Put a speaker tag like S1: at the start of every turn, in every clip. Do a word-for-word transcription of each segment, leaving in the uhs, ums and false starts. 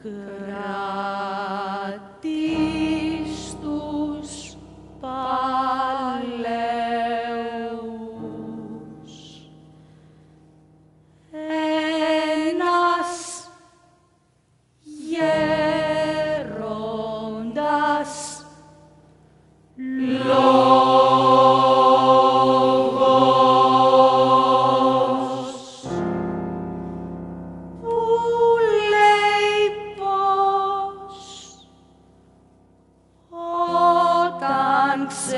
S1: κρατείς τους παλαιούς. Ένας γέροντας λόγος που λέει πως όταν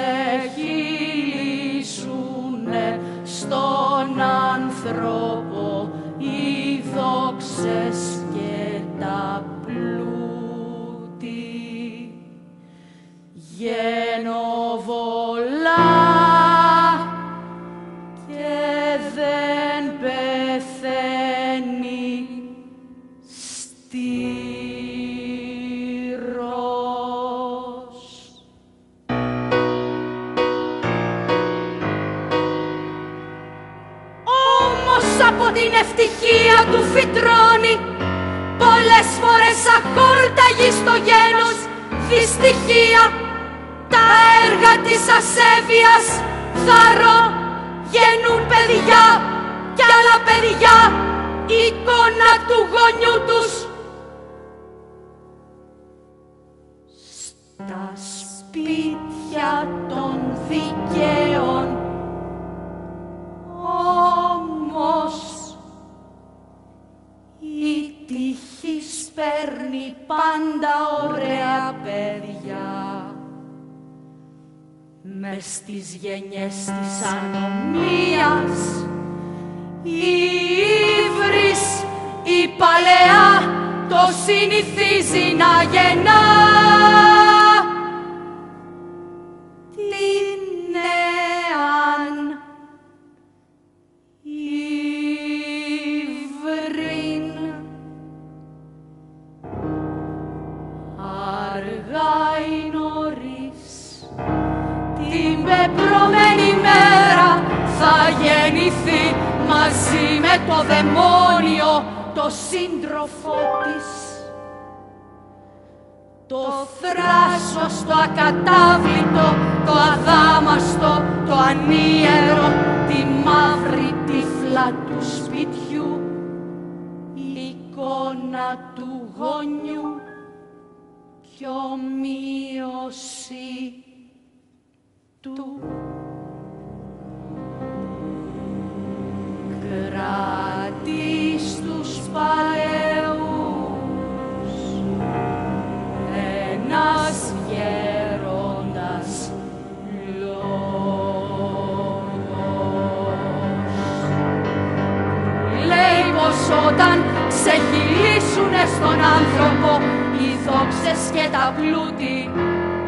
S1: ξεχυλήσουνε στον άνθρωπο οι δόξες και τα πλούτη, γενοβολά και δεν πεθαίνει στήρος. Όμως από την ευτυχία του φυτρώνει πολλές φορές ακόλταγη στο γένος δυστυχία. Τα έργα της ασέβειας θαρώ γεννούν παιδιά κι άλλα παιδιά, εικόνα του γονιού τους. Στα σπίτια των δικαίων όμως η τύχη σπέρνει πάντα ωραία παιδιά. Μες στις γενιές της ανομίας η ύβρις, η παλαιά το συνηθίζει να γεννά. Την νέαν ύβριν αργά ή νωρίς την πεπρωμένη μέρα θα γεννηθεί μαζί με το δαιμόνιο το σύντροφό της. Το θράσος, το ακατάβλητο, το αδάμαστο, το ανίερο, τη μαύρη τύφλα του σπιτιού, η εικόνα του γονιού κι ομοίωση του. Κρατείς τους παλαιούς, ένας γέροντας λόγος. Λέει πως όταν ξεχυλήσουνε στον άνθρωπο οι δόξες και τα πλούτη,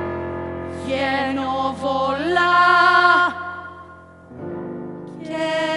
S1: γενοβολά και